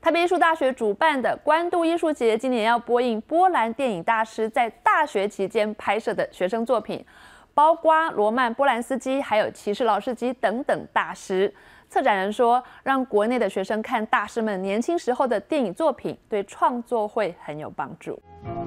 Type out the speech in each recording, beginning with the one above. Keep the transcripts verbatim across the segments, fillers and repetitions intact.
台北艺术大学主办的关渡艺术节，今年要播映波兰电影大师在大学期间拍摄的学生作品，包括罗曼·波兰斯基，还有骑士劳斯基等等大师。策展人说，让国内的学生看大师们年轻时候的电影作品，对创作会很有帮助。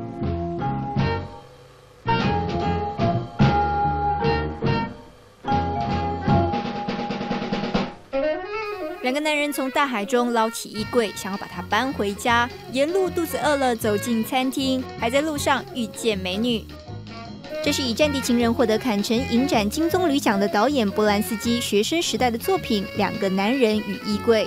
两个男人从大海中捞起衣柜，想要把它搬回家。沿路肚子饿了，走进餐厅，还在路上遇见美女。这是以《战地情人》获得坎城影展金棕榈奖的导演波兰斯基学生时代的作品《两个男人与衣柜》。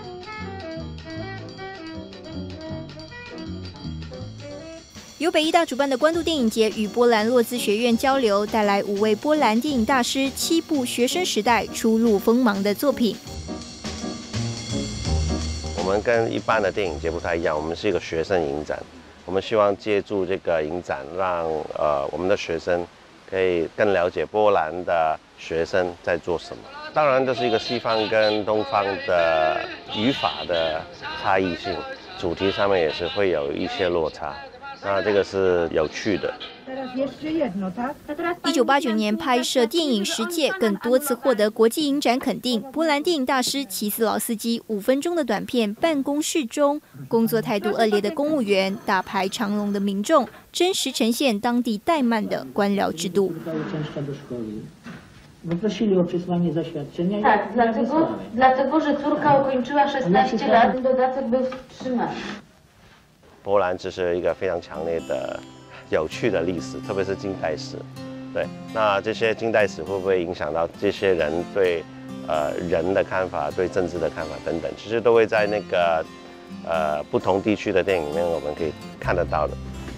由北艺大主办的关渡电影节与波兰洛兹学院交流，带来五位波兰电影大师七部学生时代初露锋芒的作品。 我们跟一般的电影节不太一样，我们是一个学生影展。我们希望借助这个影展，让呃我们的学生可以更了解波兰的学生在做什么。当然，这是一个西方跟东方的语法的差异性，主题上面也是会有一些落差。那这个是有趣的。 一九八九年拍摄电影《十戒》，更多次获得国际影展肯定。波兰电影大师齐斯劳斯基五分钟的短片《办公室中》，工作态度恶劣的公务员，大排长龙的民众，真实呈现当地怠慢的官僚制度。 Poprosili o przesłanie zaświadczenia. Tak, dlatego, dlatego, że córka ukończyła szesnaście lat, dodatek był wstrzymany. 波兰这是一个非常强烈的、有趣的历史，特别是近代史。对，那这些近代史会不会影响到这些人对呃人的看法、对政治的看法等等？其实都会在那个呃不同地区的电影里面，我们可以看得到的。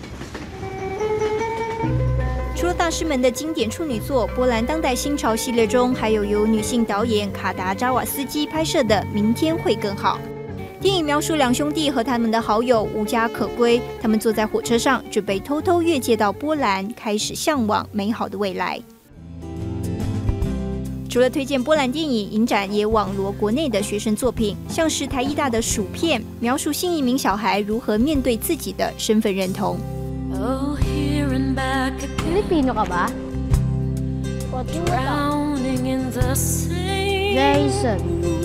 除了大师们的经典处女作，波兰当代新潮系列中，还有由女性导演卡达扎瓦斯基拍摄的《明天会更好》。电影描述两兄弟和他们的好友无家可归，他们坐在火车上，准备偷偷越界到波兰，开始向往美好的未来。除了推荐波兰电影，影展也网罗国内的学生作品，像是台艺大的《薯片》，描述新移民小孩如何面对自己的身份认同。 Pilipino ka ba? Jason.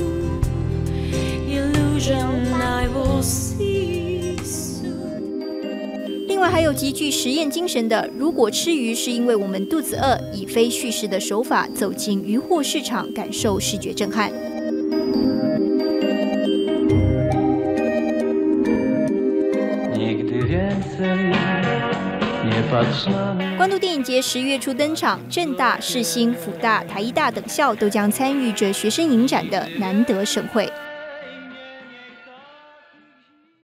另外还有极具实验精神的《如果吃鱼是因为我们肚子饿》，以非叙事的手法走进渔获市场，感受视觉震撼。 关渡电影节十月初登场，政大、世新、辅大、台艺大等校都将参与着学生影展的难得盛会。